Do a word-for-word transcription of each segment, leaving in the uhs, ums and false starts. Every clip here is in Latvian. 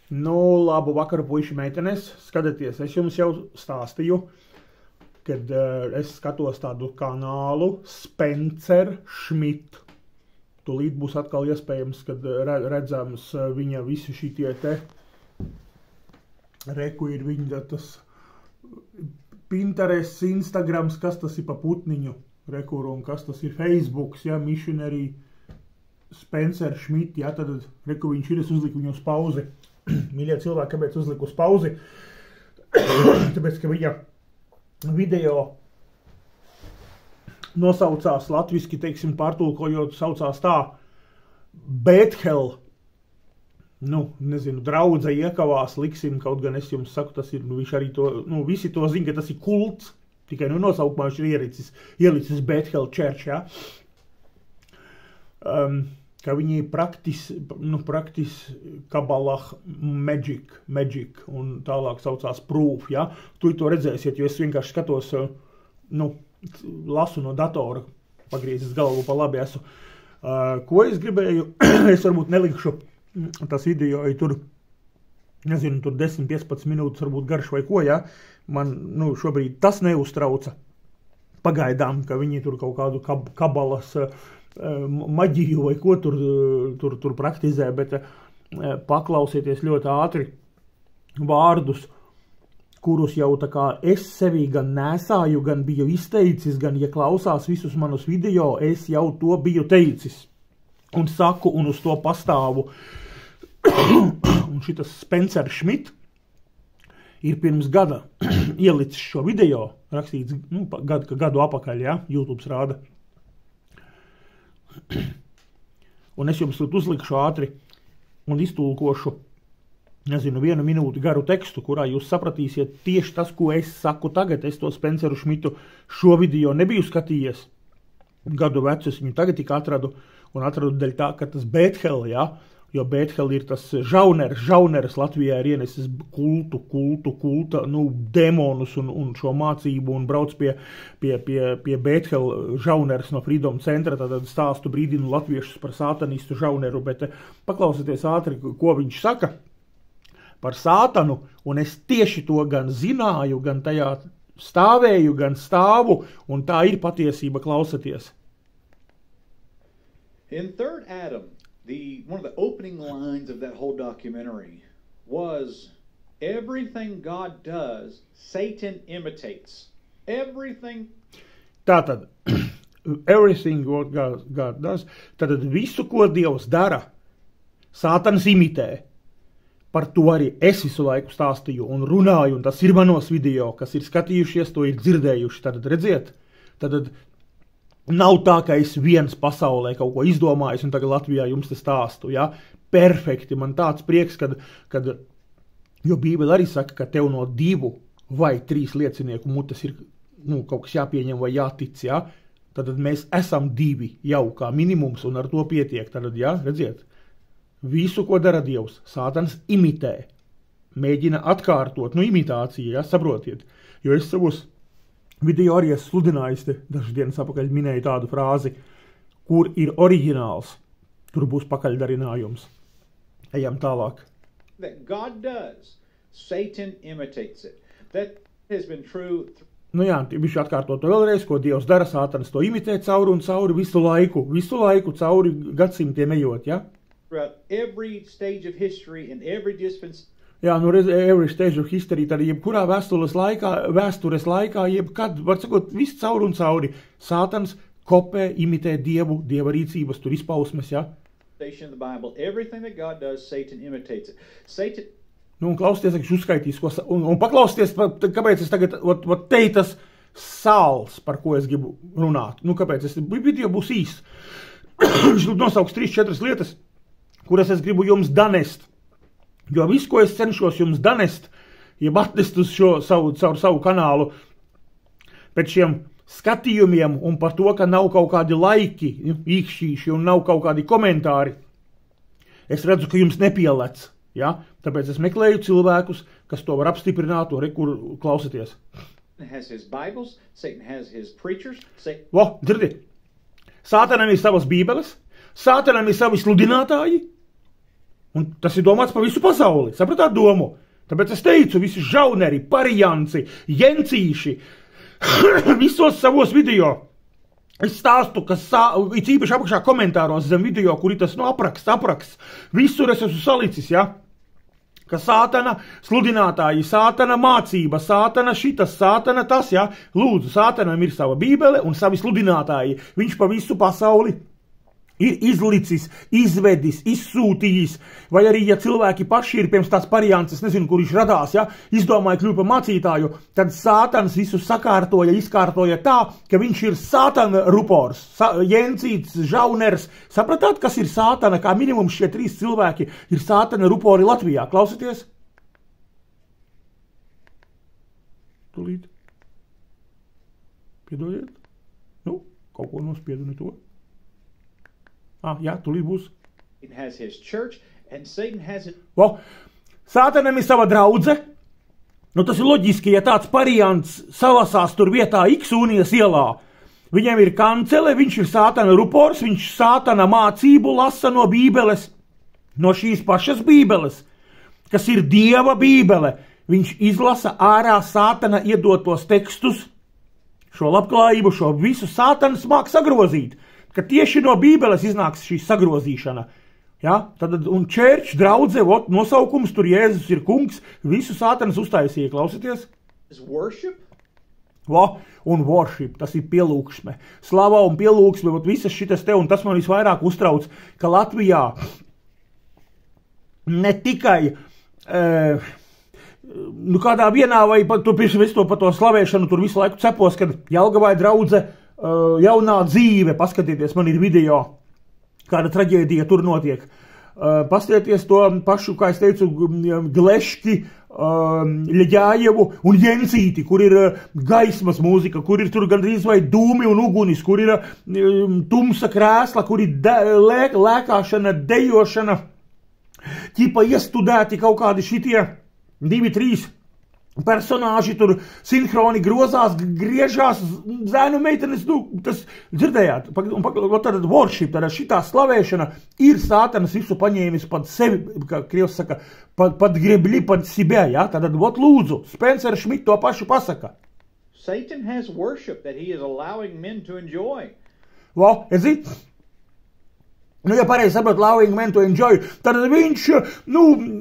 Nu, labu vakaru, puiši meitenes. Skatieties, es jums jau stāstīju, kad uh, es skatos tādu kanālu Spencer Schmidt. Tūlīt būs atkal iespējams, kad redzams viņa visi šitie te reku ir viņa tas Pinterest, Instagrams, kas tas ir pa putniņu rekuru un kas tas ir Facebooks, ja, Missionary Spencer Schmidt, ja, tad reku viņš ir, es uzliku viņu uz pauzi. Mīļie cilvēki, kāpēc uzliku uz pauzi? Tāpēc, ka viņa video nosaucās latviski, teiksim, pārtulkojot, saucās tā Bethel, nu, nezinu, draudze iekavās, liksim, kaut gan es jums saku, tas ir, nu, viņš arī to, nu, visi to zina, ka tas ir kults, tikai, nu, nosaukumā viņš ir ielicis, ielicis Bethel Church, ja. Um, ka viņi praktis, nu, praktis Kabbalah Magic, Magic, un tālāk saucās Proof, ja. Tu to redzēsiet, jo es vienkārši skatos, nu, lasu no datora, pagriezis galvu pa labi esmu. Uh, ko es gribēju, es varbūt nelikšu tas video, ja tur, nezinu, tur desmit piecpadsmit minūtes varbūt garš vai ko, ja. Man, nu, šobrīd tas neuztrauca pagaidām, ka viņi tur kaut kādu kab kabalas uh, maģiju vai ko tur, tur, tur praktizē, bet uh, paklausieties ļoti ātri vārdus, kurus jau tā kā es sevī gan nesāju, gan biju izteicis, gan, ja klausās visus manus video, es jau to biju teicis. Un saku, un uz to pastāvu. Un šitas Spencer Schmidt ir pirms gada ielicis šo video, rakstīts, nu, gadu, gadu apakaļ, ja, YouTube rāda. Un es jums uzlikšu ātri un iztulkošu, nezinu, vienu minūti garu tekstu, kurā jūs sapratīsiet tieši tas, ko es saku tagad. Es to Spenceru Schmidtu šo video nebiju skatījies. Gadu vecu es viņu tagad tik atradu, un atradu dēļ tā, ka tas Bethel, ja, jo Bethel ir tas žauneris, žauneris Latvijā ir ienesis kultu, kultu, kulta, nu, demonus un, un šo mācību, un brauc pie, pie, pie, pie Bethel žauneris no Freedom centra, tad stāstu brīdinu latviešus par sātanistu žauneru, bet paklausieties ātri, ko viņš saka par sātanu, un es tieši to gan zināju, gan tajā stāvēju, gan stāvu, un tā ir patiesība, klausaties. In Third Adam, the one of the opening lines of that whole documentary was, everything God does, Satan imitates. Everything. Tātad, everything what God, God does, tātad visu, ko Dievs dara, Sātans imitē. Par to arī es visu laiku stāstīju un runāju, un tas ir manos video, kas ir skatījušies, to ir dzirdējuši. Tad redziet, tad nav tā, ka es viens pasaulē kaut ko izdomājis, un tagad Latvijā jums te stāstu, ja? Perfekti, man tāds prieks, kad, kad, jo Bībele arī saka, ka tev no divu vai trīs liecinieku mutes ir, nu, kaut kas jāpieņem vai jātic, ja? Tad mēs esam divi jau kā minimums, un ar to pietiek, tad, ja, redziet. Visu, ko dara Dievs, Sātans imitē, mēģina atkārtot, nu imitācija, ja, saprotiet, jo es savos video arī esmu sludinājis, te dažas dienas apakaļ minēju tādu frāzi, kur ir oriģināls, tur būs pakaļdarinājums. Ejam tālāk. That God does, Satan imitates it. That has been true. Nu jā, viņš atkārto to vēlreiz, ko Dievs dara, Sātans to imitē cauri un cauri visu laiku, visu laiku cauri gadsimtiem ejot, ja? Throughout every stage of history and every dispensation. Jā, nu redz, every stage of history, tad jebkurā vēstures laikā, vēstures laikā, jebkad, var sakot, viss cauri un cauri. Sātans kopē, imitē Dievu, Dieva rīcības, tur izpausmes, ja? In the Bible, everything that God does, Satan imitates it. Satan. Nu, un klausieties, ka es uzskaitīs, ko, un, un paklausieties, kāpēc es tagad, ot, ot te tas sāls, par ko es gribu runāt. Nu, kāpēc es, video būs īs. Viņš nosauks trīs, četras lietas, kuras es gribu jums danest. Jo visu, ko es cenšos jums danest, jeb atnest uz šo savu, savu, savu kanālu, pēc šiem skatījumiem un par to, ka nav kaut kādi laiki, īkšķīši un nav kaut kādi komentāri, es redzu, ka jums nepielec. Ja? Tāpēc es meklēju cilvēkus, kas to var apstiprināt, un rekur klausaties. Has his Bibles, Satan has his preachers. Satan... Vo, dzirdi, Sātanam ir savas bībeles, Sātanam ir savi sludinātāji, Un tas ir domāts par visu pasauli. Sapratāt domu? Tāpēc es teicu, visi žauneri, parianci, jencīši, visos savos video. Es stāstu, ka sā, it īpaši apakšā komentāros zem video, kur ir tas no apraksts, apraksts. Visur es esmu salicis, ja? Ka sātana sludinātāji, sātana mācība, sātana šitas, sātana tas, ja? Lūdzu, sātanam ir sava bībele un savi sludinātāji. Viņš pa visu pasauli ir izlicis, izvedis, izsūtījis, vai arī, ja cilvēki paši ir pirms tās pariants, es nezinu, kur viņš radās, ja, izdomāja kļūt par mācītāju, tad sātans visu sakārtoja, izkārtoja tā, ka viņš ir sātana rupors, sa jencīts, žauners. Sapratāt, kas ir sātana? Kā minimums šie trīs cilvēki ir sātana rupori Latvijā. Klausieties? Tūlīt. Piedodiet? Nu, kaut ko nospiedu ne to. Ah, jā, tūlīt būs. Vo, sātanam ir sava draudze. Nu, tas ir loģiski, ja tāds pariants salasās tur vietā X Unijas ielā. Viņam ir kancele, viņš ir sātana rupors, viņš sātana mācību lasa no bībeles, no šīs pašas bībeles, kas ir Dieva bībele. Viņš izlasa ārā sātana iedotos tekstus, šo labklājību, šo visu sātanas māk sagrozīt. Ka tieši no bībeles iznāks šī sagrozīšana. Ja? Tad, un čērč, draudze, ot, nosaukums, tur Jēzus ir kungs, visu sātanas uztaisīja, klausieties? Vo, un worship, tas ir pielūgsme. Slava un pielūgsme, ot, visas šitas te, un tas man visvairāk uztrauc, ka Latvijā ne tikai, e, nu kādā vienā, vai tu pirms visu to par to slavēšanu, tur visu laiku cepos, kad Jelgavai draudze, Uh, jaunā dzīve, paskatieties, man ir video, kāda traģēdija tur notiek. Uh, Pastieties to pašu, kā es teicu, Gleški, uh, Ļeģājevu un Jencīti, kur ir uh, gaismas mūzika, kur ir tur gandrīz vai dūmi un ugunis, kur ir uh, tumsa krēsla, kur ir de, lē, lēkāšana, dejošana, ķipa iestudēti kaut kādi šitie divi, trīs personāži tur sinhroni grozās, griežās, zēnu meitenes, nu, tas dzirdējāt, un tad worship, tad šitā slavēšana ir sātanas visu paņēmis pat sevi, kā Krievs saka, pat, pat grebļi, pat sibē, ja, tad, vot lūdzu, Spencer Schmidt to pašu pasaka. Satan has worship that he is allowing men to enjoy. Vo, ezi? Nu, ja pareizi saprot, allowing men to enjoy, tad viņš, nu,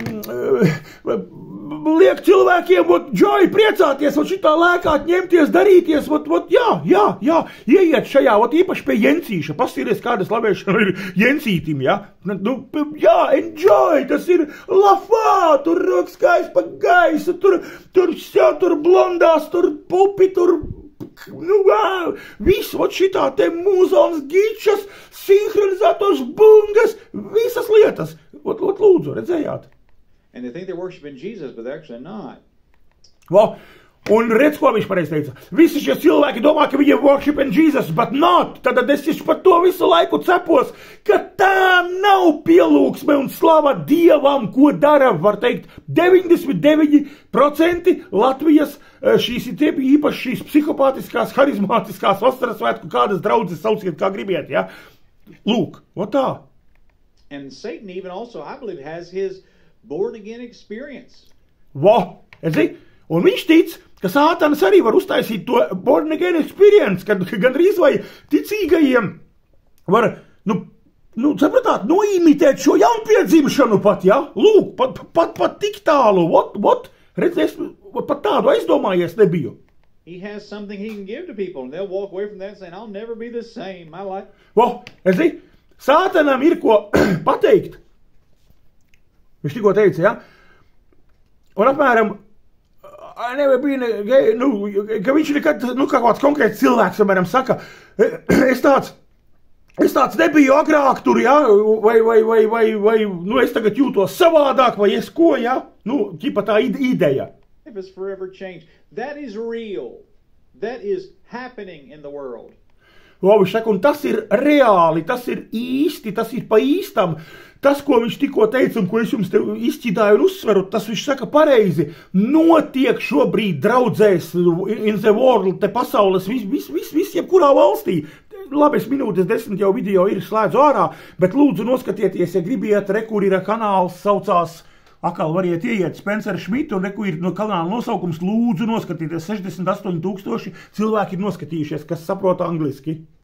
liek cilvēkiem, ot, joy, priecāties, ot, šitā lēkāt, ņemties, darīties, ot, ot, jā, jā, jā, ieiet šajā, ot, īpaši pie Jencīša, pastīries, kāda slavēšana ir Jencītim, jā, nu, jā, enjoy, tas ir lafā, tur rokas skaisti pa gaisu, tur, tur, jā, tur blondās, tur pupi, tur, nu, wow, viss, ot, šitā te mūzonas gičas, sinhronizētos bungas, visas lietas, ot, ot, lūdzu, redzējāt? And they think they're worshiping Jesus, but they're actually not. Vo, un redz, ko viņš pareiz teica. Visi šie cilvēki domā, ka viņi ir worshiping Jesus, but not. Tad es tieši par to visu laiku cepos, ka tā nav pielūgsme un slava Dievam, ko dara, var teikt, deviņdesmit deviņi procenti Latvijas šīs ir tie īpaši šīs psihopātiskās, harizmātiskās vasaras svētku kādas draudzes, sauciet, kā gribiet, ja? Lūk, o tā. And Satan even also, I believe, has his born again experience. Vo, ezi? Un viņš tic, ka sātanas arī var uztaisīt to born again experience, kad gandrīz vai ticīgajiem var, nu, nu, sapratāt, noimitēt šo jaunpiedzimšanu pat, ja? Lūk, pat, pat, pat tik tālu, what, what? Redz, es pat tādu aizdomājies nebiju. He has something he can give to people, and they'll walk away from that saying, I'll never be the same, my life. Vo, ezi? Sātanam ir ko pateikt. Viņš tikko teica, ja? Un apmēram, nebija, nu, ka viņš nekad, nu, kā kāds konkrēts cilvēks, apmēram, saka, es tāds, es tāds nebiju agrāk tur, ja? Vai, vai, vai, vai, vai, nu, es tagad jūtos savādāk, vai es ko, ja? Nu, ķipa tā ideja. If it's forever changed, that is real. That is happening in the world. Viņš saka, un tas ir reāli, tas ir īsti, tas ir pa īstam. Tas, ko viņš tikko teica un ko es jums te izķidāju un uzsveru, tas viņš saka pareizi. Notiek šobrīd draudzēs in the world, te pasaules, vis, vis, vis, vis jebkurā valstī. labi, es minūtes desmit jau video ir slēdzu ārā, bet lūdzu noskatieties, ja gribiet, re, kur ir kanāls saucās, akal variet ieiet Spencer Schmidt, un re, kur ir no kanāla nosaukums, lūdzu noskatieties, sešdesmit astoņi tūkstoši cilvēki ir noskatījušies, kas saprot angliski.